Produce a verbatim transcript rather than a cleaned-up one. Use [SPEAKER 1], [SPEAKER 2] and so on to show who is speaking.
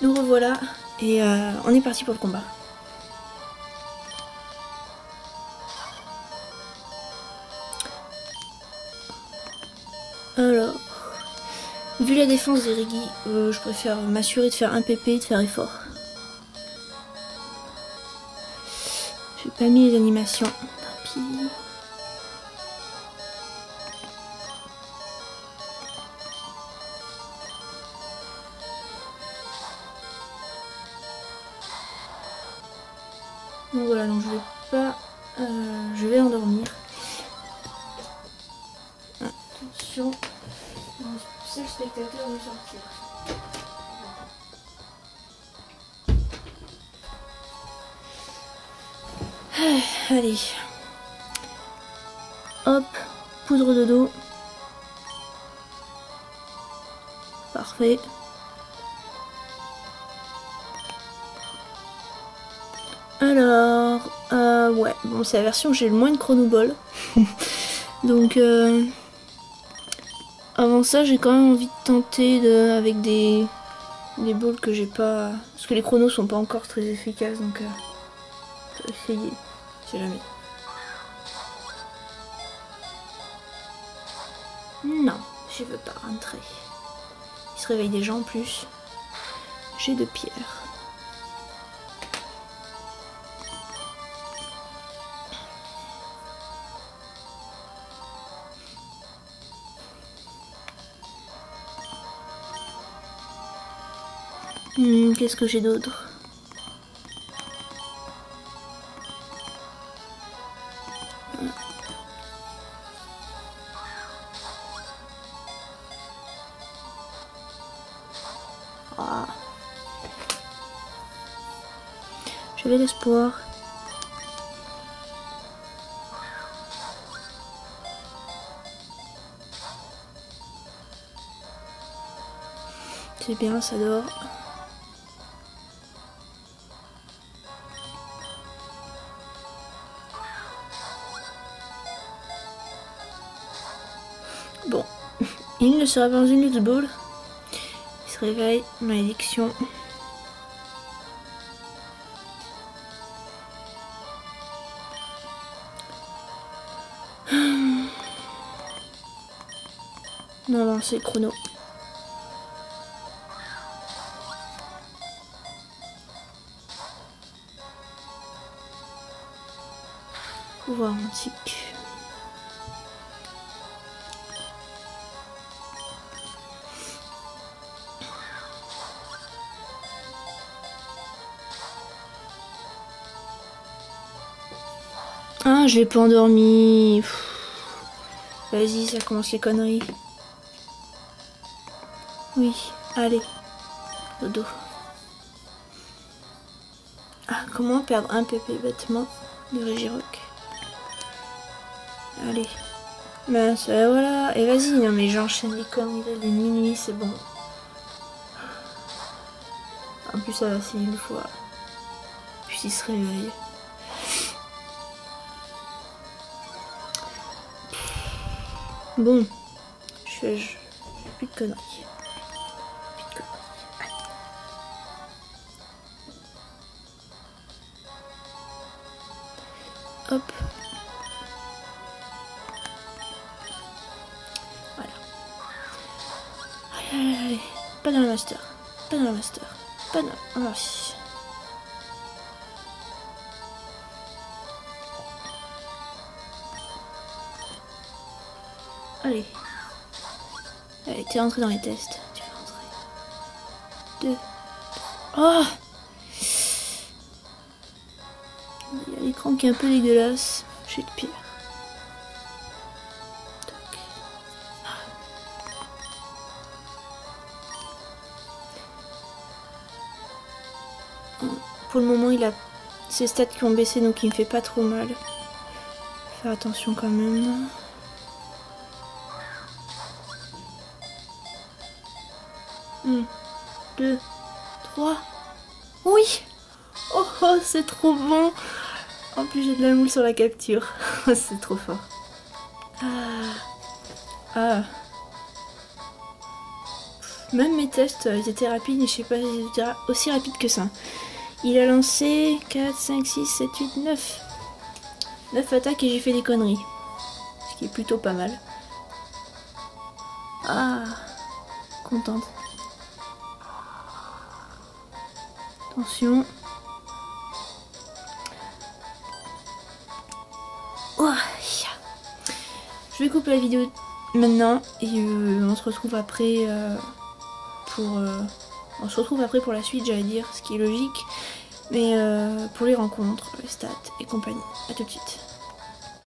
[SPEAKER 1] Nous revoilà et euh, on est parti pour le combat. Alors, vu la défense des Régis, euh, je préfère m'assurer de faire un P P et de faire effort. J'ai pas mis les animations, tant pis. Donc voilà, donc je vais pas, euh, je vais endormir. Attention, seul spectateur veut sortir. Ah, allez, hop, poudre de dos. Parfait. Alors, euh, ouais, bon, c'est la version où j'ai le moins de chronoball. Donc, euh, avant ça, j'ai quand même envie de tenter de, avec des, des balls que j'ai pas. Parce que les chronos sont pas encore très efficaces, donc euh, je vais essayer, je sais jamais. Non, je veux pas rentrer. Il se réveille déjà en plus. J'ai deux pierres. Hmm, qu'est-ce que j'ai d'autre? Ah. J'avais l'espoir. C'est bien, ça dort. Bon, il ne sera pas dans une lutte ball. Il se réveille, malédiction. Non, non, c'est chrono. Pouvoir antique. Ah, je l'ai pas endormi. Vas-y, ça commence les conneries. Oui, allez. Dodo. Ah, comment perdre un P P bêtement de Régirock? Allez. Ben, ça, voilà. Et vas-y, non mais j'enchaîne les conneries dès minuit, c'est bon. En plus, ça va c'est une fois. Puis il se réveille. Bon, je fais je... plus de conneries. Plus de conneries. Allez. Hop. Voilà. Allez, allez, allez. Pas dans le master. Pas dans le master. Pas dans... Oh, si. Allez. Allez, t'es rentré dans les tests. Tu vas rentrer. Deux. Oh! Il y a l'écran qui est un peu dégueulasse. J'ai de pire. Pour le moment, il a ses stats qui ont baissé, donc il me fait pas trop mal. Faire attention quand même. Un, deux, trois. Oui! Oh, oh c'est trop bon! En plus, j'ai de la moule sur la capture. C'est trop fort. Ah. Ah. Même mes tests, ils étaient rapides, et je sais pas, ils étaient aussi rapides que ça. Il a lancé quatre, cinq, six, sept, huit, neuf. neuf attaques et j'ai fait des conneries. Ce qui est plutôt pas mal. Ah, contente. Attention. Oh, je vais couper la vidéo maintenant et euh, on se retrouve après euh, pour euh, on se retrouve après pour la suite, j'allais dire, ce qui est logique, mais euh, pour les rencontres, les stats et compagnie. À tout de suite.